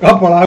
का पढ़ा।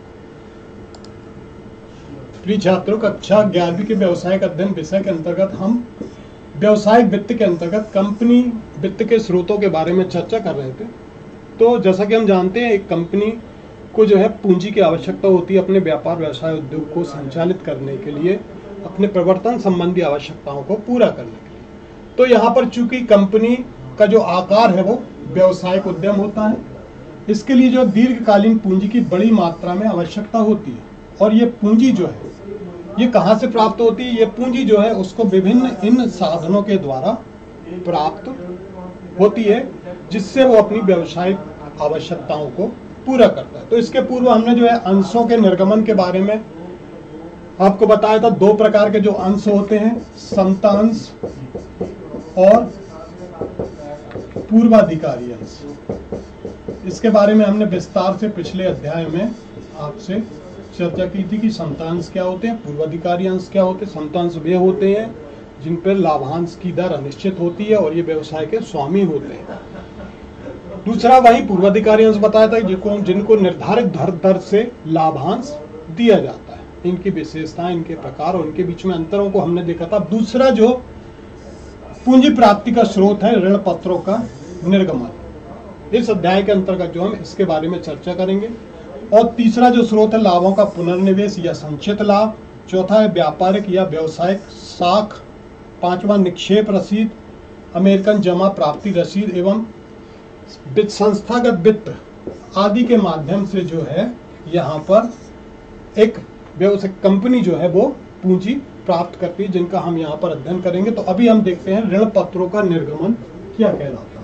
प्रिय छात्रों, कक्षा 11वीं के व्यवसायिक अध्ययन विषय के अंतर्गत हम व्यवसायिक वित्त के अंतर्गत कंपनी वित्त के स्रोतों के बारे में चर्चा कर रहे थे। तो जैसा कि हम जानते हैं, एक कंपनी को जो है पूंजी की आवश्यकता होती है अपने व्यापार व्यवसाय उद्योग को संचालित करने के लिए, अपने प्रवर्तन संबंधी आवश्यकताओं को पूरा करने के लिए। तो यहाँ पर चूंकि कंपनी का जो आकार है वो व्यवसायिक उद्यम होता है, इसके लिए जो दीर्घकालीन पूंजी की बड़ी मात्रा में आवश्यकता होती है। और ये पूंजी जो है ये कहाँ से प्राप्त होती है? ये पूंजी जो है उसको विभिन्न इन साधनों के द्वारा प्राप्त होती है, जिससे वो अपनी व्यावसायिक आवश्यकताओं को पूरा करता है। तो इसके पूर्व हमने जो है अंशों के निर्गमन के बारे में आपको बताया था। दो प्रकार के जो अंश होते हैं, समतांश और पूर्वाधिकारी अंश। इसके बारे में हमने विस्तार से पिछले अध्याय में आपसे चर्चा की थी कि समतांश क्या होते हैं, पूर्वाधिकारी अंश क्या होते हैं। समतांश वे होते हैं जिन पर लाभांश की दर अनिश्चित होती है और ये व्यवसाय के स्वामी होते हैं। दूसरा वही पूर्वाधिकारी अंश बताया था जिनको निर्धारित दर से लाभांश दिया जाता है। इनकी विशेषताएं, इनके प्रकार और इनके बीच में अंतरों को हमने देखा था। दूसरा जो पूंजी प्राप्ति का स्रोत है, ऋण पत्रों का निर्गमन। इस अध्याय के अंतर्गत जो हम इसके बारे में चर्चा करेंगे। और तीसरा जो स्रोत है, लाभों का पुनर्निवेश या संचित लाभ। चौथा है व्यापारिक या व्यवसायिक साख। पांचवा निक्षेप रसीद, अमेरिकन जमा प्राप्ति रसीद एवं संस्थागत वित्त आदि के माध्यम से जो है यहाँ पर एक व्यवसायिक कंपनी जो है वो पूंजी प्राप्त करती है, जिनका हम यहाँ पर अध्ययन करेंगे। तो अभी हम देखते हैं ऋण पत्रों का निर्गमन क्या कहलाता है।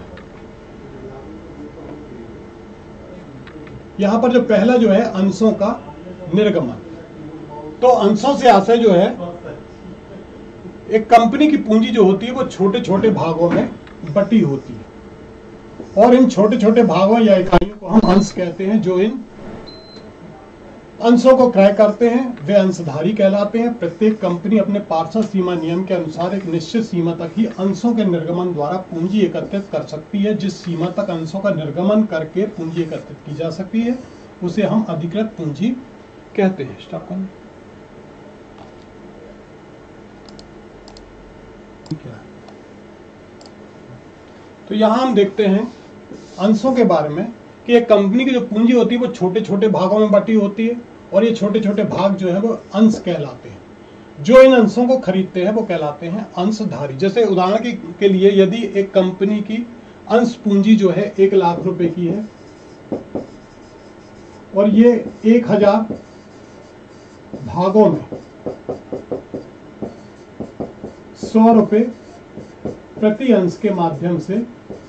यहाँ पर जो पहला जो है अंशों का निर्गमन। तो अंशों से आशय जो है, एक कंपनी की पूंजी जो होती है वो छोटे छोटे भागों में बटी होती है और इन छोटे छोटे भागों या इकाइयों को हम अंश कहते हैं। जो इन अंशों को क्रय करते हैं वे अंशधारी कहलाते हैं। प्रत्येक कंपनी अपने पार्षद सीमा नियम के अनुसार एक निश्चित सीमा तक ही अंशों के निर्गमन द्वारा पूंजी एकत्रित कर सकती है। जिस सीमा तक अंशों का निर्गमन करके पूंजी एकत्रित की जा सकती है उसे हम अधिकृत पूंजी कहते हैं। स्टॉप करना। तो यहां हम देखते हैं अंशों के बारे में कि एक कंपनी की जो पूंजी होती है वो छोटे छोटे भागों में बटी होती है और ये छोटे छोटे भाग जो है वो अंश कहलाते हैं। जो इन अंशों को खरीदते हैं वो कहलाते हैं अंशधारी। जैसे उदाहरण के लिए यदि एक कंपनी की अंश पूंजी जो है 1 लाख रुपए की है और ये 1000 भागों में 100 रुपए प्रति अंश के माध्यम से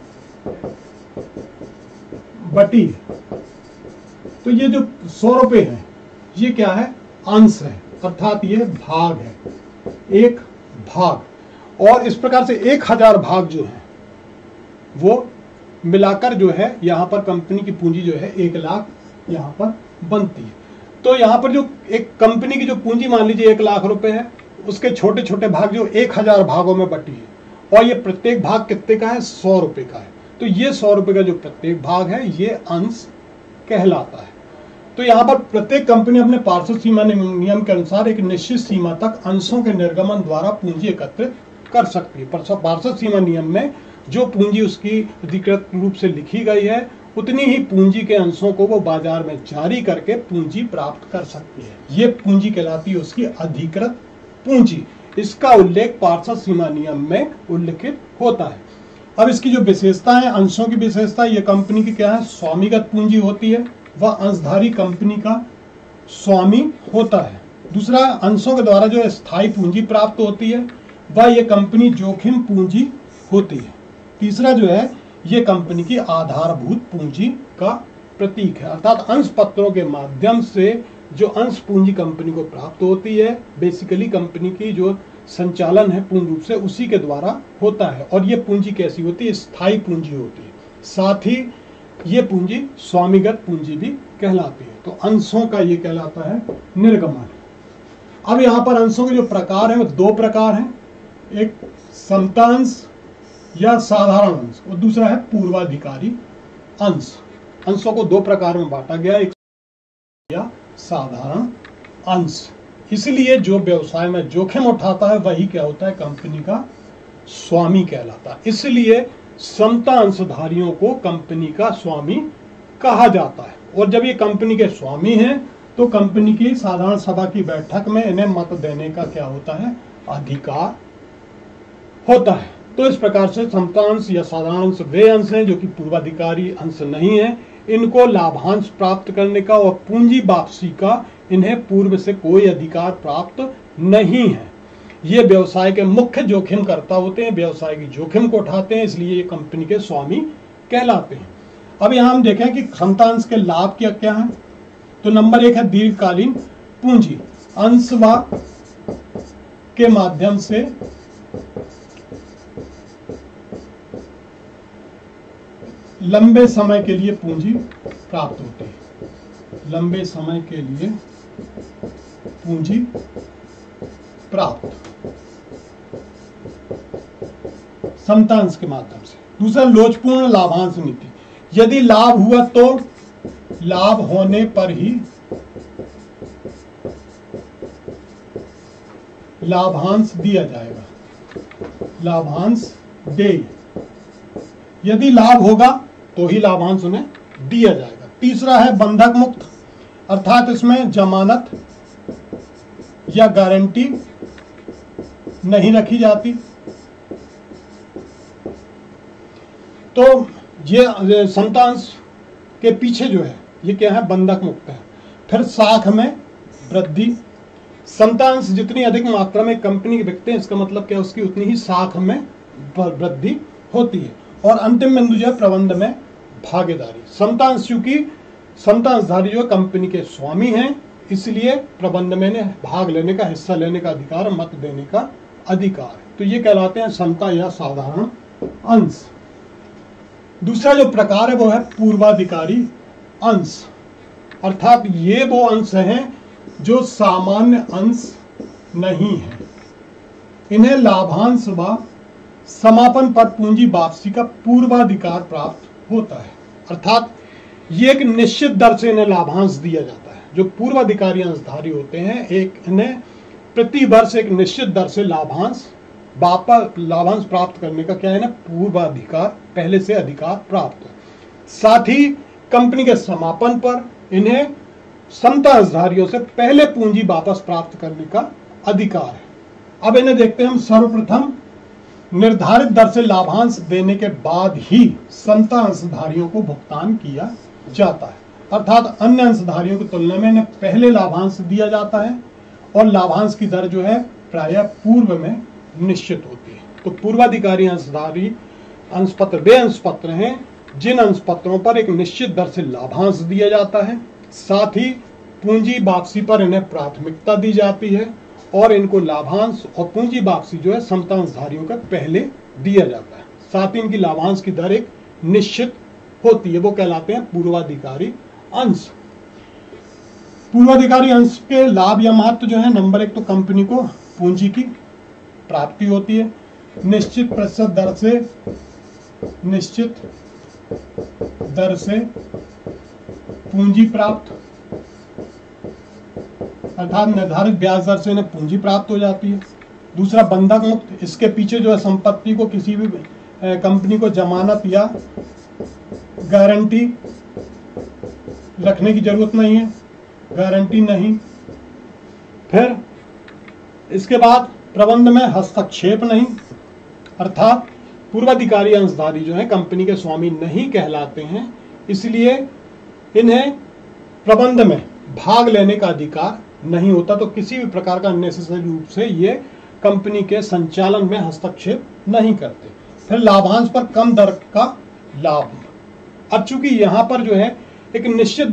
बटी है, तो ये जो 100 रुपए है ये क्या है? अंश है, अर्थात ये भाग है, एक भाग। और इस प्रकार से 1000 भाग जो है वो मिलाकर जो है यहाँ पर कंपनी की पूंजी जो है 1 लाख यहाँ पर बनती है। तो यहाँ पर जो एक कंपनी की जो पूंजी मान लीजिए 1 लाख रुपए है, उसके छोटे छोटे भाग जो 1000 भागों में बटी है और ये प्रत्येक भाग कितने का है? 100 रुपए का है। तो ये 100 रुपए का जो प्रत्येक भाग है ये अंश कहलाता है। तो यहाँ पर प्रत्येक कंपनी अपने पार्षद सीमा नियम के अनुसार एक निश्चित सीमा तक अंशों के निर्गमन द्वारा पूंजी एकत्रित कर सकती है। पार्षद सीमा नियम में जो पूंजी उसकी अधिकृत रूप से लिखी गई है उतनी ही पूंजी के अंशों को वो बाजार में जारी करके पूंजी प्राप्त कर सकती है। ये पूंजी कहलाती है उसकी अधिकृत पूंजी। इसका उल्लेख पार्षद सीमा नियम में उल्लिखित होता है। अब इसकी जो विशेषता है, अंशों की विशेषता, ये कंपनी की क्या है? स्वामीगत पूंजी होती है। वह अंशधारी कंपनी का स्वामी होता है। दूसरा, अंशों के द्वारा जो स्थायी पूंजी प्राप्त होती है वह ये कंपनी जोखिम पूंजी होती है। तीसरा जो है ये कंपनी की आधारभूत पूंजी का प्रतीक है, अर्थात अंश पत्रों के माध्यम से जो अंश पूंजी कंपनी को प्राप्त होती है, बेसिकली कंपनी की जो संचालन है पूर्ण रूप से उसी के द्वारा होता है। और ये पूंजी कैसी होती है? स्थायी पूंजी होती है। साथ ही ये पूंजी स्वामीगत पूंजी भी कहलाती है। तो अंशों का ये कहलाता है निर्गमन। अब यहाँ पर अंशों के जो प्रकार हैं वो 2 प्रकार हैं, एक समतांश या साधारण अंश और दूसरा है पूर्वाधिकारी अंश। अंशों को 2 प्रकार में बांटा गया। एक या साधारण अंश। इसलिए जो व्यवसाय में जोखिम उठाता है वही क्या होता है, कंपनी का स्वामी कहलाता है। इसलिए समता अंशधारियों को कंपनी का स्वामी कहा जाता है। और जब ये कंपनी के स्वामी हैं तो कंपनी की साधारण सभा की बैठक में इन्हें मत देने का क्या होता है, अधिकार होता है। तो इस प्रकार से समता अंश या साधारण अंश वे अंश हैं जो कि पूर्वाधिकारी अंश नहीं है। इनको लाभांश प्राप्त करने का और पूंजी वापसी का इन्हें पूर्व से कोई अधिकार प्राप्त नहीं है। ये व्यवसाय के मुख्य जोखिम करता होते हैं, व्यवसाय की जोखिम को उठाते हैं, इसलिए ये कंपनी के स्वामी कहलाते हैं। अब यहां हम देखें कि समता अंश के लाभ क्या क्या हैं। तो नंबर 1 है दीर्घकालीन पूंजी। अंशवा के माध्यम से लंबे समय के लिए पूंजी प्राप्त होती है। लंबे समय के लिए पूंजी प्राप्त समता अंश के माध्यम से। दूसरा लोचपूर्ण लाभांश नीति। यदि लाभ हुआ तो लाभ होने पर ही लाभांश दिया जाएगा। लाभांश दे, यदि लाभ होगा तो ही लाभांश उन्हें दिया जाएगा। तीसरा है बंधक मुक्त, अर्थात इसमें जमानत या गारंटी नहीं रखी जाती। तो ये समता अंश के पीछे जो है ये क्या है, बंधक मुक्त है। फिर साख में वृद्धि। समता अंश जितनी अधिक मात्रा में कंपनी के बिकते हैं, इसका मतलब क्या, उसकी उतनी ही साख में वृद्धि होती है। और अंतिम बिंदु जो है प्रबंध में भागीदारी। समता अंश चूंकि समता अंशधारी जो कंपनी के स्वामी हैं, इसलिए प्रबंध में भाग लेने का, हिस्सा लेने का अधिकार, मत देने का अधिकार है। तो ये कहलाते हैं समता या साधारण अंश। दूसरा जो प्रकार है वो है पूर्वाधिकारी अंश, अर्थात ये वो अंश हैं जो सामान्य अंश नहीं है। इन्हें लाभांश व समापन पर पूंजी वापसी का पूर्वाधिकार प्राप्त होता है। अर्थात ये एक निश्चित दर से इन्हें लाभांश दिया जाता है। जो पूर्वाधिकारी अंशधारी होते हैं, एक इन्हें प्रति वर्ष एक निश्चित दर से लाभांश प्राप्त करने का क्या है ना, पूर्वाधिकार, पहले से अधिकार प्राप्त है। साथ ही कंपनी के समापन पर इन्हें समता अंशधारियों से पहले पूंजी वापस प्राप्त करने का अधिकार है। अब इन्हें देखते हैं हम। सर्वप्रथम निर्धारित दर से लाभांश देने के बाद ही समता अंशधारियों को भुगतान किया जाता है। अर्थात अन्य अंशधारियों की तुलना में इन्हें पहले लाभांश दिया जाता है और लाभांश की दर जो है प्रायः पूर्व में निश्चित होती है। तो पूर्वाधिकारी अंशधारी अंशपत्र वे अंशपत्र हैं जिन अंशपत्रों पर एक निश्चित दर से लाभांश दिया जाता है, साथ ही पूंजी वापसी पर इन्हें प्राथमिकता दी जाती है और इनको लाभांश और पूंजी वापसी जो है समता अंशधारियों का पहले दिया जाता है। साथ ही इनकी लाभांश की दर एक निश्चित होती है, वो कहलाते हैं पूर्वाधिकारी अंश। पूर्वाधिकारी अंश के लाभ या महत्व जो है, नंबर 1 तो कंपनी को पूंजी की प्राप्ति होती है। निश्चित प्रतिशत दर से पूंजी प्राप्त, अर्थात निर्धारित ब्याज दर से इन्हें पूंजी प्राप्त हो जाती है। दूसरा बंधक मुक्त, इसके पीछे जो है संपत्ति को किसी भी कंपनी को जमानत या गारंटी रखने की जरूरत नहीं है, गारंटी नहीं। फिर इसके बाद प्रबंध में हस्तक्षेप नहीं, अर्थात पूर्वाधिकारी अंशधारी जो है कंपनी के स्वामी नहीं कहलाते हैं, इसलिए इन्हें प्रबंध में भाग लेने का अधिकार नहीं होता। तो किसी भी प्रकार का अननेसेसरी रूप से ये कंपनी के संचालन में हस्तक्षेप नहीं करते। फिर लाभांश पर कम दर का लाभ। अब चूंकि यहां पर जो है एक निश्चित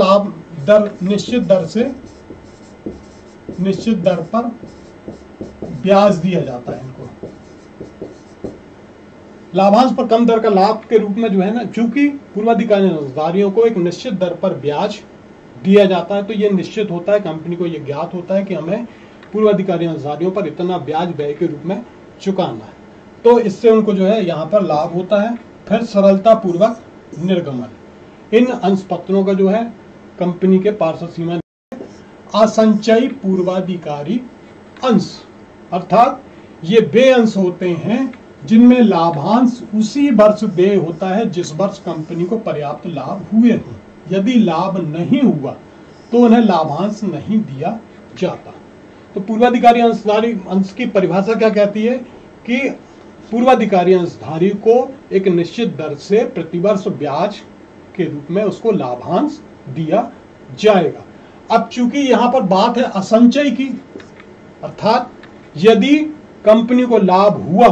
दर पर ब्याज दिया जाता है इनको। लाभांश पर कम दर का लाभ के रूप में जो है ना, चूंकि पूर्वाधिकारी अंशधारियों को एक निश्चित दर पर ब्याज दिया जाता है, तो ये निश्चित होता है, कंपनी को ये ज्ञात होता है कि हमें पूर्वाधिकारी अंशधारियों पर इतना ब्याज व्यय के रूप में चुकाना है। तो इससे उनको जो है यहाँ पर लाभ होता है। फिर सरलता पूर्वक निर्गमन। इन अंशपत्रों का जो है कंपनी के पार्षद सीमा असंचयी पूर्वाधिकारी अंश, अर्थात ये वे अंश होते हैं जिनमें लाभांश उसी वर्ष देय होता है जिस वर्ष कंपनी को पर्याप्त लाभ हुए हों। यदि लाभ नहीं हुआ तो उन्हें लाभांश नहीं दिया जाता। तो पूर्वाधिकारी अंशधारी अंश की परिभाषा क्या कहती है कि पूर्वाधिकारी अंशधारी को एक निश्चित दर से प्रतिवर्ष ब्याज के रूप में उसको लाभांश दिया जाएगा। अब चूंकि यहां पर बात है असंचय की, अर्थात यदि कंपनी को लाभ हुआ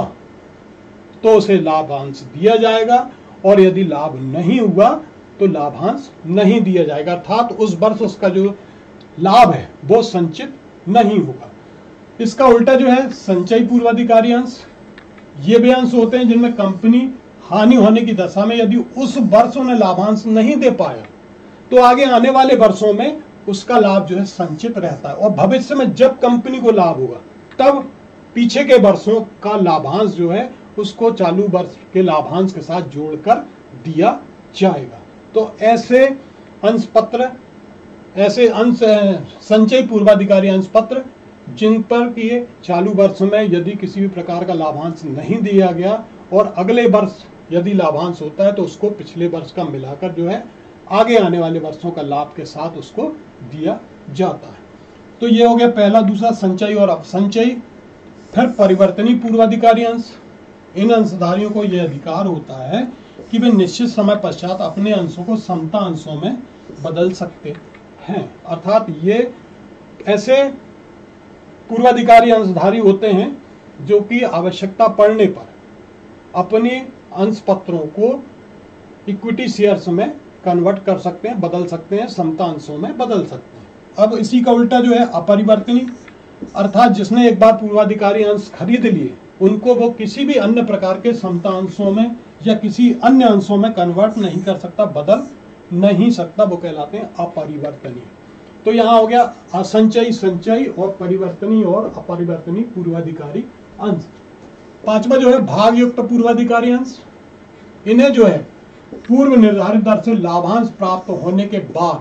तो उसे लाभांश दिया जाएगा और यदि लाभ नहीं हुआ तो लाभांश नहीं दिया जाएगा, अर्थात उस वर्ष उसका जो लाभ है वो संचित नहीं होगा। इसका उल्टा जो है संचयी पूर्वाधिकारी अंश, ये भी अंश होते हैं जिनमें कंपनी हानि होने की दशा में यदि उस वर्ष उन्हें लाभांश नहीं दे पाया तो आगे आने वाले वर्षों में उसका लाभ जो है संचित रहता है और भविष्य में जब कंपनी को लाभ होगा तब पीछे के वर्षों का लाभांश जो है उसको चालू वर्ष के लाभांश के साथ जोड़कर दिया जाएगा। तो ऐसे अंश पत्र, ऐसे अंश संचयी पूर्वाधिकारी अंश पत्र जिन पर कि चालू वर्ष में यदि किसी भी प्रकार का लाभांश नहीं दिया गया और अगले वर्ष यदि लाभांश होता है तो उसको पिछले वर्ष का मिलाकर जो है आगे आने वाले वर्षों का लाभ के साथ उसको दिया जाता है। तो ये हो गया पहला, दूसरा संचयी और अपसंचयी। फिर परिवर्तनीय पूर्वाधिकारी अंश, इन अंशधारियों को यह अधिकार होता है कि वे निश्चित समय पश्चात अपने अंशों को समता अंशों में बदल सकते हैं, अर्थात ये ऐसे पूर्वाधिकारी अंशधारी होते हैं जो कि आवश्यकता पड़ने पर अपने अंश पत्रों को इक्विटी शेयर्स में कन्वर्ट कर सकते हैं, बदल सकते हैं, समता अंशों में बदल सकते हैं। अब इसी का उल्टा जो है अपरिवर्तनीय, अर्थात जिसने एक बार पूर्वाधिकारी अंश खरीद लिए उनको वो किसी भी अन्य प्रकार के समता अंशों में या किसी अन्य अंशों में कन्वर्ट नहीं कर सकता, बदल नहीं सकता, वो कहलाते हैं अपरिवर्तनीय। तो यहाँ हो गया असंचयी, संचयी और परिवर्तनीय और अपरिवर्तनीय पूर्वाधिकारी अंश। पांचवा जो है भागयुक्त पूर्वाधिकारी अंश, इन्हें जो है पूर्व निर्धारित दर से लाभांश प्राप्त होने के बाद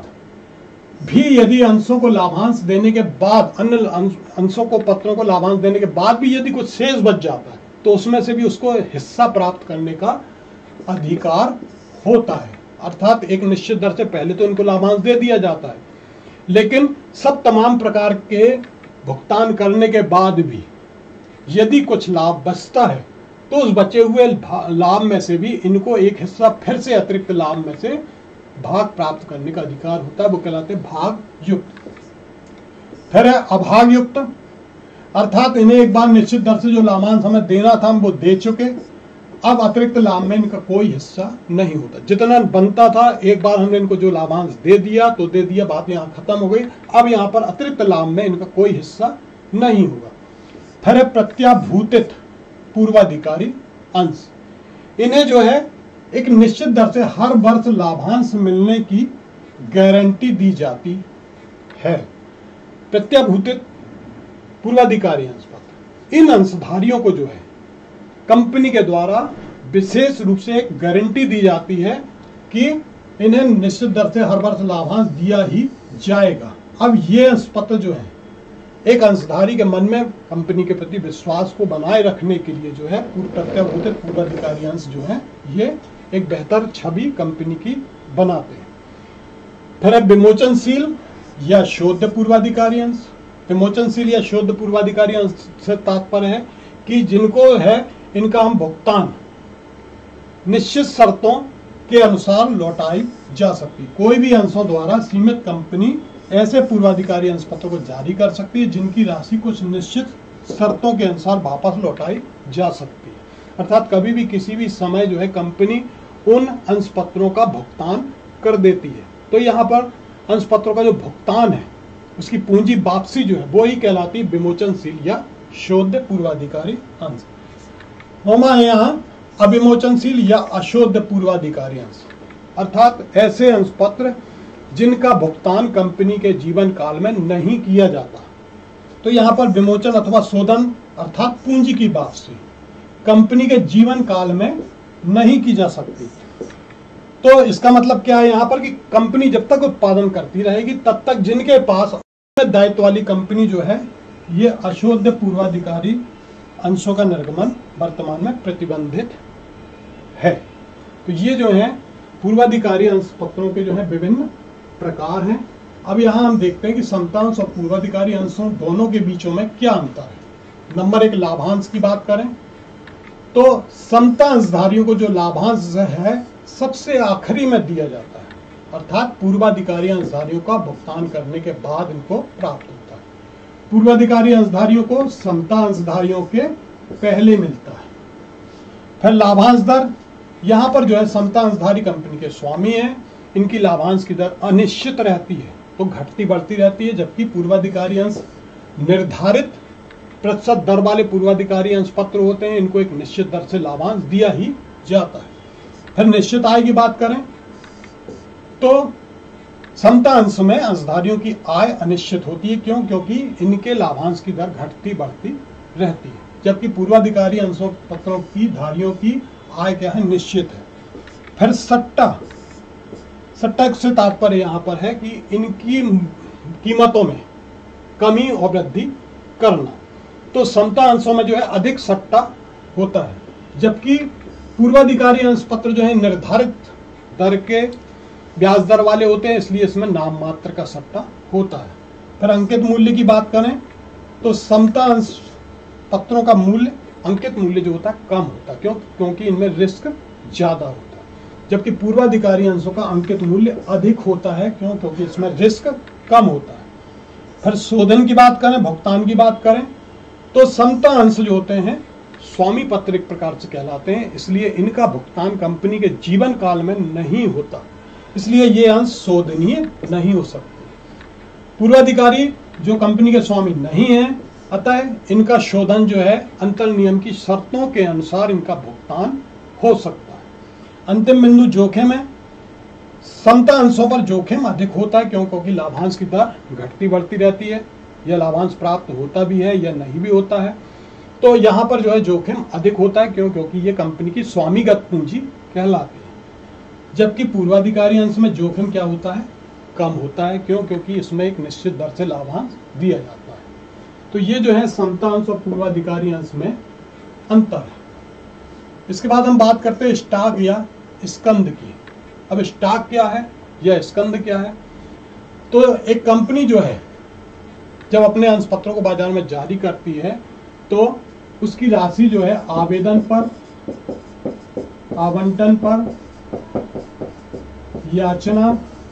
भी यदि अंशों को लाभांश देने के बाद, अन्य अंशों को पत्रों को लाभांश देने के बाद भी यदि कुछ शेष बच जाता है तो उसमें से भी उसको हिस्सा प्राप्त करने का अधिकार होता है, अर्थात एक निश्चित दर से पहले तो इनको लाभांश दे दिया जाता है लेकिन सब तमाम प्रकार के भुगतान करने के बाद भी यदि कुछ लाभ बचता है तो उस बचे हुए लाभ में से भी इनको एक हिस्सा फिर से अतिरिक्त लाभ में से भाग प्राप्त करने का अधिकार होता है, वो कहलाते हैं भाग युक्त। फिर है अभाग युक्त, अर्थात इन्हें एक बार निश्चित दर से जो लाभांश हमें देना था हम वो दे चुके, अब अतिरिक्त लाभ में इनका कोई हिस्सा नहीं होता, जितना बनता था एक बार हमने इनको जो लाभांश दे दिया तो दे दिया, बात यहाँ खत्म हो गई। अब यहाँ पर अतिरिक्त लाभ में इनका कोई हिस्सा नहीं होगा। फिर है प्रत्याभूतित पूर्वाधिकारी अंश, इन्हें जो है एक निश्चित दर से हर वर्ष लाभांश मिलने की गारंटी दी जाती है। प्रत्याभूतित पूर्वाधिकारी अंश पत्र, इन अंशधारियों को जो है कंपनी के द्वारा विशेष रूप से एक गारंटी दी जाती है कि इन्हें निश्चित दर से हर वर्ष लाभांश दिया ही जाएगा। अब ये अंश पत्र जो है एक अंशधारी के मन में कंपनी के प्रति विश्वास को बनाए रखने के लिए जो है प्रत्याभूतित पूर्वाधिकारी अंश जो है ये एक बेहतर छवि कंपनी की बनाते हैं। फिर है विमोचनशील या शोध पूर्वाधिकारी अंश। विमोचनशील या शोध पूर्वाधिकारी अंश से तात्पर्य है कि जिनको है इनका हम भुगतान निश्चित शर्तों के अनुसार लौटाई जा सकती। कोई भी अंशों द्वारा सीमित कंपनी ऐसे पूर्वाधिकारी अंश पत्रों को जारी कर सकती है जिनकी राशि कुछ निश्चित शर्तों के अनुसार वापस लौटाई जा सकती है, अर्थात कभी भी किसी भी समय जो है कंपनी उन अंश पत्रों का भुगतान कर देती है। तो यहाँ पर अंश पत्रों का जो भुगतान है उसकी पूंजी वापसी जो है वो ही कहलाती है विमोचनशील या शोध पूर्वाधिकारी अंश। नौवां है यहाँ अविमोचनशील या अशोध पूर्वाधिकारी अंश, अर्थात ऐसे अंश पत्र जिनका भुगतान कंपनी के जीवन काल में नहीं किया जाता। तो यहाँ पर विमोचन अथवा शोधन अर्थात पूंजी की वापसी कंपनी के जीवन काल में नहीं की जा सकती। तो इसका मतलब क्या है यहाँ पर कि कंपनी जब तक उत्पादन करती रहेगी तब तक जिनके पास दायित्व वाली कंपनी जो है ये अशोध्य पूर्वाधिकारी अंशों का निर्गमन वर्तमान में प्रतिबंधित है। तो ये जो है पूर्वाधिकारी अंश पत्रों के जो है विभिन्न प्रकार हैं। अब यहाँ हम देखते हैं कि समतांश और पूर्वाधिकारी अंशों दोनों के बीचों में क्या अंतर है। नंबर एक, लाभांश की बात करें तो समतांशधारियों को जो लाभांश है सबसे आखिरी में दिया जाता है, अर्थात पूर्वाधिकारी अंशधारियों का भुगतान करने के बाद इनको प्राप्त होता है। पूर्वाधिकारी अंशधारियों को समता अंशधारियों के पहले मिलता है। फिर लाभांश दर, यहाँ पर जो है समता अंशधारी कंपनी के स्वामी हैं, इनकी लाभांश की दर अनिश्चित रहती है, तो घटती बढ़ती रहती है, जबकि पूर्वाधिकारी अंश निर्धारित प्रतिशत दर वाले पूर्वाधिकारी अंश पत्र होते हैं, इनको एक निश्चित दर से लाभांश दिया ही जाता है। फिर निश्चित आय की बात करें तो समता अंश में अंशधारियों की आय अनिश्चित होती है। क्यों? क्योंकि इनके लाभांश की दर घटती बढ़ती रहती है, जबकि पूर्वाधिकारी अंशों पत्रों की धारियों की आय क्या है? निश्चित है। फिर सट्टा से तात्पर्य यहाँ पर है कि इनकी कीमतों में कमी और वृद्धि करना। तो समता अंशों में जो है अधिक सट्टा होता है, जबकि पूर्वाधिकारी अंश पत्र जो है निर्धारित दर के ब्याज दर वाले होते हैं, इसलिए इसमें नाम मात्र का सट्टा होता है। फिर अंकित मूल्य की बात करें तो समता अंश पत्रों का मूल्य, अंकित मूल्य जो होता है कम होता है। क्यों? क्योंकि इनमें रिस्क ज्यादा होता है, जबकि पूर्वाधिकारी अंशों का अंकित मूल्य अधिक होता है। क्यों? क्योंकि इसमें रिस्क कम होता है। फिर शोधन की बात करें, भुगतान की बात करें तो समता अंश जो होते हैं स्वामी पत्र एक प्रकार से कहलाते हैं, इसलिए इनका भुगतान कंपनी के जीवन काल में नहीं होता, इसलिए ये अंश शोधनीय नहीं हो सकते। पूर्वाधिकारी जो कंपनी के स्वामी नहीं है, अतः इनका शोधन जो है अंतर नियम की शर्तों के अनुसार इनका भुगतान हो सकता है। अंतिम बिंदु जोखिम है। समता अंशों पर जोखिम अधिक होता है। क्यों? क्योंकि लाभांश की दर घटती बढ़ती रहती है, यह लाभांश प्राप्त होता भी है या नहीं भी होता है, तो यहाँ पर जो है जोखिम अधिक होता है। क्यों? क्योंकि ये कंपनी की स्वामीगत पूंजी कहलाती है, जबकि पूर्वाधिकारी अंश में जोखिम क्या होता है? कम होता है। क्यों? क्योंकि इसमें एक निश्चित दर से लाभांश दिया जाता है। तो ये जो है समता अंश और पूर्वाधिकारी अंश में अंतर है। इसके बाद हम बात करते हैं स्टॉक या स्कंद की। अब स्टॉक क्या है या स्कंद क्या है? तो एक कंपनी जो है जब अपने अंश पत्रों को बाजार में जारी करती है तो उसकी राशि जो है आवेदन पर, आवंटन पर, याचना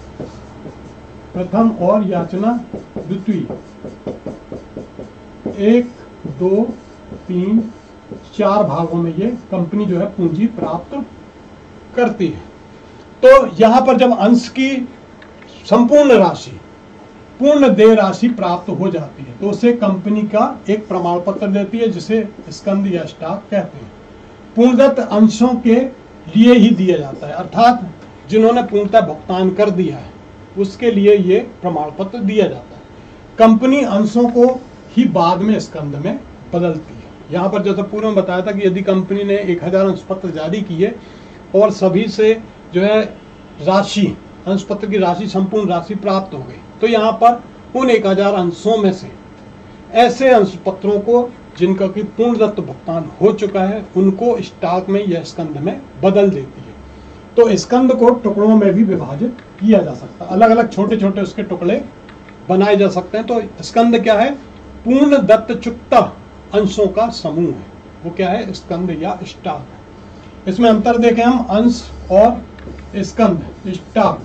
प्रथम और याचना द्वितीय, 1, 2, 3, 4 भागों में ये कंपनी जो है पूंजी प्राप्त करती है। तो यहां पर जब अंश की संपूर्ण राशि, पूर्ण देय राशि प्राप्त हो जाती है तो उसे कंपनी का एक प्रमाण पत्र देती है, जिसे स्कंद या स्टॉक कहते हैं। पूर्णदत्त अंशों के लिए ही दिया जाता है, अर्थात जिन्होंने पूर्णतः भुगतान कर दिया है उसके लिए ये प्रमाण पत्र दिया जाता है। कंपनी अंशों को ही बाद में स्कंद में बदलती है। यहाँ पर जैसे पूर्व में बताया था कि यदि कंपनी ने 1000 अंश पत्र जारी किए और सभी से जो है राशि, अंश पत्र की राशि, संपूर्ण राशि प्राप्त हो गई, तो यहाँ पर उन 1000 अंशों में से ऐसे अंश पत्रों को जिनका कि पूर्णदत्त भुगतान हो चुका है उनको स्टॉक में या स्कंद में बदल देती है। तो स्कंद को टुकड़ों में भी विभाजित किया जा सकता है, अलग अलग छोटे छोटे उसके टुकड़े बनाए जा सकते हैं। तो स्कंद क्या है? पूर्णदत्त चुकता अंशों का समूह है, वो क्या है? स्कंद या स्टॉक है। इसमें अंतर देखें हम, अंश और स्कंद, स्टॉक।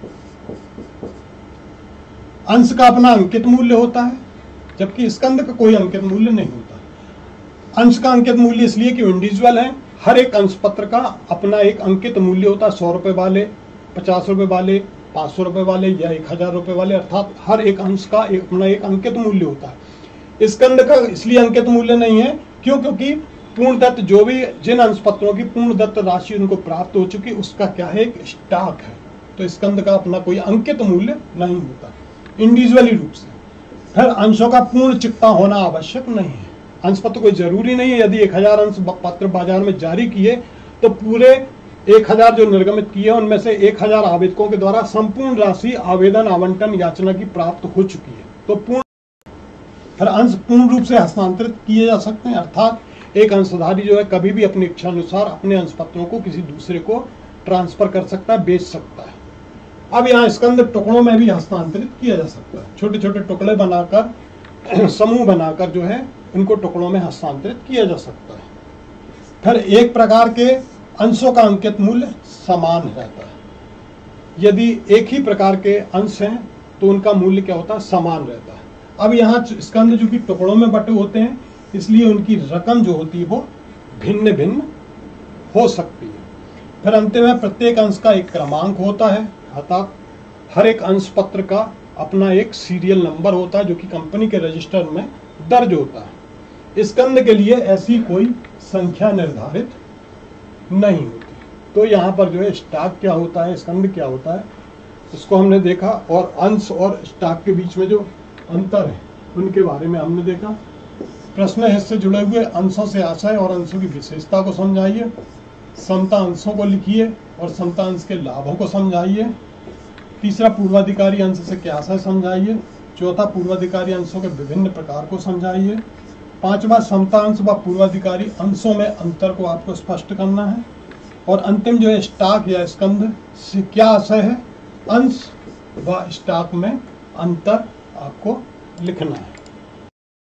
अंश का अपना अंकित मूल्य होता है, जबकि स्कंद का कोई अंकित मूल्य नहीं होता। अंश का अंकित मूल्य इसलिए कि इंडिविजुअल है, हर एक अंश पत्र का अपना एक अंकित मूल्य होता है, 100 रुपए वाले, 50 रुपए वाले, 500 रुपए वाले या 1000 रुपए वाले, अर्थात हर एक अंश का अपना एक अंकित मूल्य होता है। स्कंद का इसलिए अंकित मूल्य नहीं है क्यों? क्योंकि पूर्णदत्त जो भी जिन अंश पत्रों की पूर्णदत्त राशि उनको प्राप्त हो चुकी उसका क्या है? एक स्टॉक है। तो स्कंद का अपना कोई अंकित मूल्य नहीं होता, इंडिविजुअली रूप से। फिर अंशों का पूर्ण चुकता होना आवश्यक नहीं है। अंश पत्र कोई जरूरी नहीं है, यदि 1000 अंश पत्र बाजार में जारी किए तो पूरे 1000 जो निर्गमित किए उनमें से 1000 आवेदकों के द्वारा संपूर्ण राशि आवेदन आवंटन याचना की प्राप्त हो चुकी है। तो फिर अंश पूर्ण रूप से हस्तांतरित किए जा सकते हैं, अर्थात एक अंशधारी जो है कभी भी अपनी इच्छा अनुसार अपने अंश पत्रों को किसी दूसरे को ट्रांसफर कर सकता है, बेच सकता है। अब यहाँ स्कंद टुकड़ों में भी हस्तांतरित किया जा सकता है, छोटे छोटे टुकड़े बनाकर समूह बनाकर जो है इनको टुकड़ों में हस्तांतरित किया जा सकता है। फिर एक प्रकार के अंशों का अंकित मूल्य समान रहता है। यदि एक ही प्रकार के अंश हैं तो उनका मूल्य क्या होता है, समान रहता है। अब यहाँ स्कंद जो कि टुकड़ों में बटे होते हैं, इसलिए उनकी रकम जो होती है वो भिन्न भिन्न हो सकती है। फिर अंत में प्रत्येक अंश का एक क्रमांक होता है, अर्थात हर एक अंश पत्र का अपना एक सीरियल नंबर होता है जो कि कंपनी के रजिस्टर में दर्ज होता है। स्कंद के लिए ऐसी कोई संख्या निर्धारित नहीं होती। तो यहाँ पर जो है स्टॉक क्या होता है, स्कंद क्या होता है, इसको हमने देखा, और अंश और स्टॉक के बीच में जो अंतर है उनके बारे में हमने देखा। प्रश्न है इससे जुड़े हुए अंशों से आशय और अंशों की विशेषता को समझाइए, समता अंशों को लिखिए और समता अंश के लाभों को समझाइए। तीसरा, पूर्वाधिकारी अंश से क्या आशय समझाइए। चौथा, पूर्वाधिकारी अंशों के विभिन्न प्रकार को समझाइए। पांचवा, समता अंश व पूर्वाधिकारी अंशों में अंतर को आपको स्पष्ट करना है। और अंतिम जो है स्टॉक या स्कंद से क्या आशय है, अंश व स्टॉक में अंतर आपको लिखना है।